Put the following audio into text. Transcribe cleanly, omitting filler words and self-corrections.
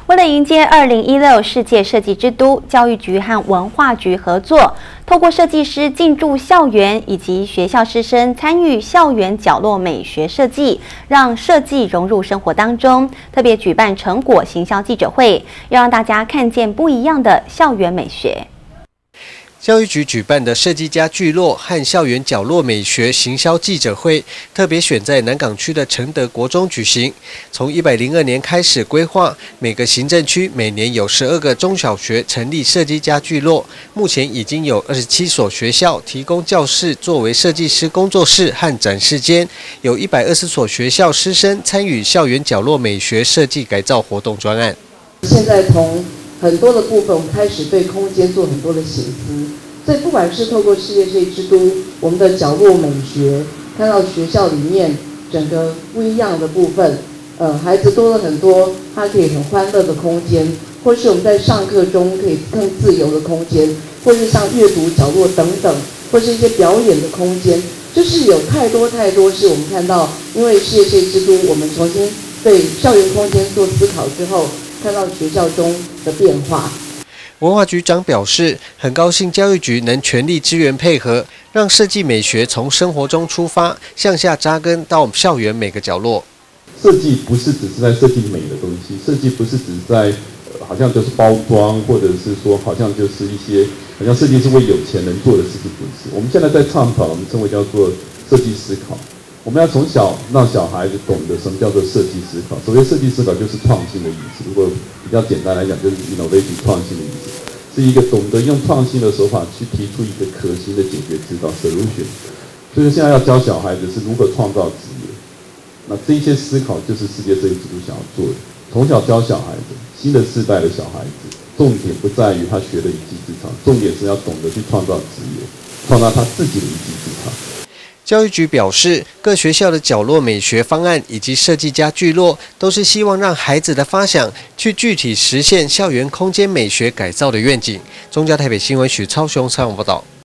为了迎接2016世界设计之都，教育局和文化局合作，透过设计师进驻校园以及学校师生参与校园角落美学设计，让设计融入生活当中。特别举办成果行销记者会，要让大家看见不一样的校园美学。 教育局举办的设计家聚落和校园角落美学行销记者会，特别选在南港区的承德国中举行。从102年开始规划，每个行政区每年有12个中小学成立设计家聚落，目前已经有27所学校提供教室作为设计师工作室和展示间，有120所学校师生参与校园角落美学设计改造活动专案。 现在从 很多的部分，我们开始对空间做很多的省思，所以不管是透过世界设计之都，我们的角落美学，看到学校里面整个不一样的部分，孩子多了很多，他可以很欢乐的空间，或是我们在上课中可以更自由的空间，或是像阅读角落等等，或是一些表演的空间，就是有太多是我们看到，因为世界设计之都，我们重新对校园空间做思考之后。 看到学校中的变化， 文化局长表示，很高兴教育局能全力支援配合，让设计美学从生活中出发，向下扎根到校园每个角落。 设计不是只是在设计美的东西，设计不是只在好像就是包装，或者是说好像就是一些好像设计是为有钱人做的事情，不是。我们现在在倡导，我们称为叫做设计思考。 我们要从小让小孩子懂得什么叫做设计思考。所谓设计思考，就是创新的意思。如果比较简单来讲，就是 innovative 创新的意思，是一个懂得用创新的手法去提出一个可行的解决之道 solution。所以现在要教小孩子是如何创造职业。那这一些思考就是世界设计之都想要做的。从小教小孩子，新的世代的小孩子，重点不在于他学的一技之长，重点是要懂得去创造职业，创造他自己的一技之长。 教育局表示，各学校的角落美学方案以及设计家聚落，都是希望让孩子的发想去具体实现校园空间美学改造的愿景。中嘉台北新闻许超雄采访报道。